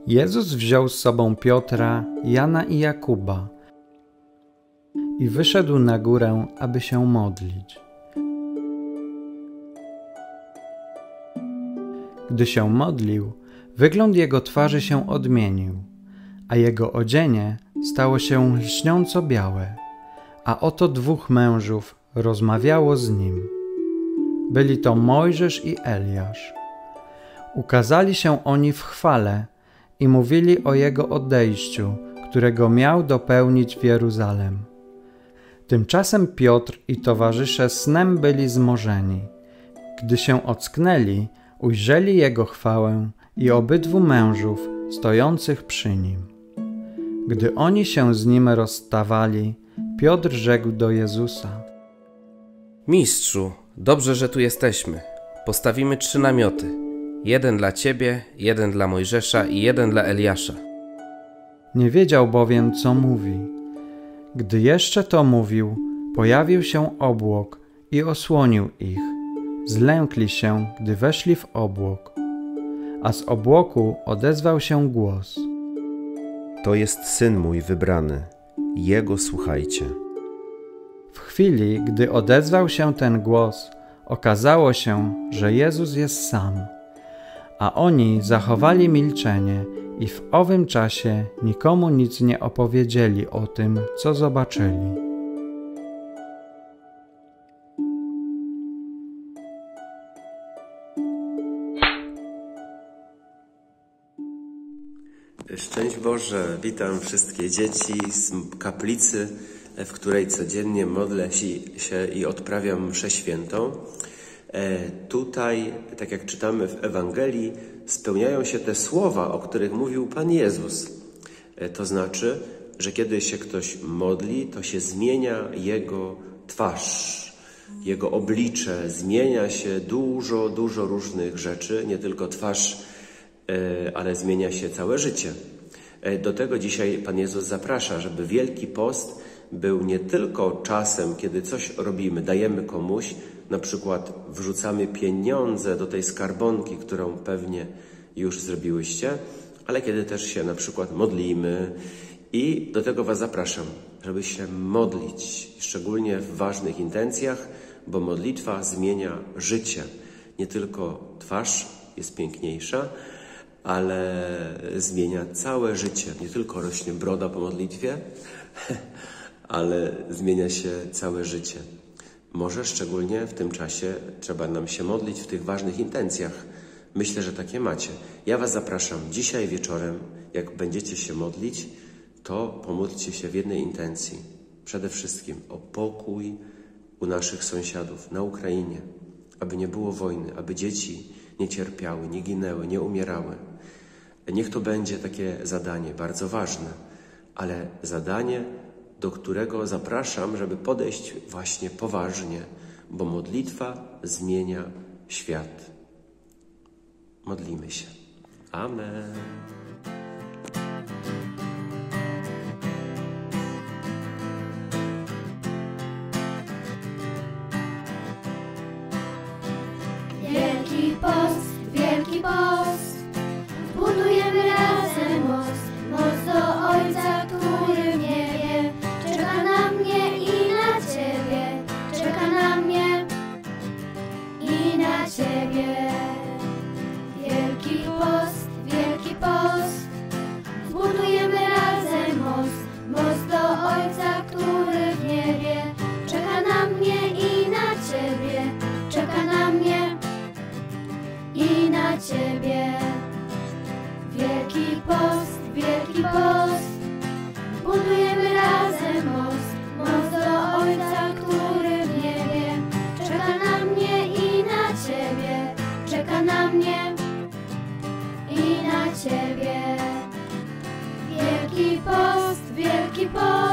Jezus wziął z sobą Piotra, Jana i Jakuba i wyszedł na górę, aby się modlić. Gdy się modlił, wygląd jego twarzy się odmienił, a jego odzienie stało się lśniąco białe, a oto dwóch mężów rozmawiało z nim. Byli to Mojżesz i Eliasz. Ukazali się oni w chwale i mówili o jego odejściu, którego miał dopełnić w Jeruzalem. Tymczasem Piotr i towarzysze snem byli zmorzeni. Gdy się ocknęli, ujrzeli jego chwałę i obydwu mężów stojących przy nim. Gdy oni się z nim rozstawali, Piotr rzekł do Jezusa: Mistrzu, dobrze, że tu jesteśmy. Postawimy 3 namioty. Jeden dla Ciebie, jeden dla Mojżesza i jeden dla Eliasza. Nie wiedział bowiem, co mówi. Gdy jeszcze to mówił, pojawił się obłok i osłonił ich. Zlękli się, gdy weszli w obłok. A z obłoku odezwał się głos: To jest Syn mój wybrany, Jego słuchajcie. W chwili, gdy odezwał się ten głos, okazało się, że Jezus jest sam. A oni zachowali milczenie i w owym czasie nikomu nic nie opowiedzieli o tym, co zobaczyli. Szczęść Boże, witam wszystkie dzieci z kaplicy, w której codziennie modlę się i odprawiam mszę świętą. Tutaj, tak jak czytamy w Ewangelii, spełniają się te słowa, o których mówił Pan Jezus. To znaczy, że kiedy się ktoś modli, to się zmienia jego twarz, jego oblicze, zmienia się dużo różnych rzeczy, nie tylko twarz, ale zmienia się całe życie. Do tego dzisiaj Pan Jezus zaprasza, żeby Wielki Post był nie tylko czasem, kiedy coś robimy, dajemy komuś, na przykład wrzucamy pieniądze do tej skarbonki, którą pewnie już zrobiłyście, ale kiedy też się na przykład modlimy i do tego Was zapraszam, żeby się modlić, szczególnie w ważnych intencjach, bo modlitwa zmienia życie. Nie tylko twarz jest piękniejsza, ale zmienia całe życie. Nie tylko rośnie broda po modlitwie, ale zmienia się całe życie. Może szczególnie w tym czasie trzeba nam się modlić w tych ważnych intencjach. Myślę, że takie macie. Ja Was zapraszam dzisiaj wieczorem, jak będziecie się modlić, to pomódlcie się w jednej intencji. Przede wszystkim o pokój u naszych sąsiadów na Ukrainie, aby nie było wojny, aby dzieci nie cierpiały, nie ginęły, nie umierały. Niech to będzie takie zadanie bardzo ważne, ale zadanie, do którego zapraszam, żeby podejść właśnie poważnie, bo modlitwa zmienia świat. Modlimy się. Amen. Wielki Post, Wielki Post, budujemy razem most, most do Ojca, który w niebie, czeka na mnie i na Ciebie, czeka na mnie i na Ciebie. Wielki Post, Wielki Post, budujemy razem most, most do Ojca, który w niebie, czeka na mnie i na Ciebie, czeka na mnie i na Ciebie. Wielki Post, Wielki Post, budujemy razem most, most do Ojca, który w niebie, czeka na mnie i na Ciebie, czeka na mnie i na Ciebie. Wielki Post, Wielki Post.